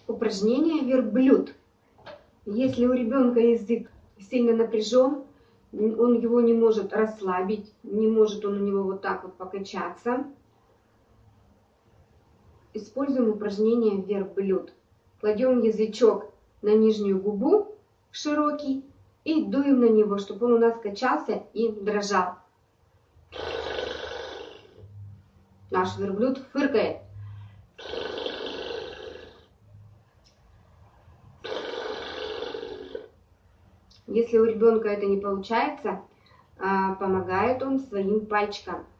Упражнение верблюд. Если у ребенка язык сильно напряжен, он его не может расслабить, не может он у него вот так вот покачаться, используем упражнение верблюд. Кладем язычок на нижнюю губу, широкий, и дуем на него, чтобы он у нас качался и дрожал. Наш верблюд фыркает. Если у ребенка это не получается, помогает он своим пальчиком.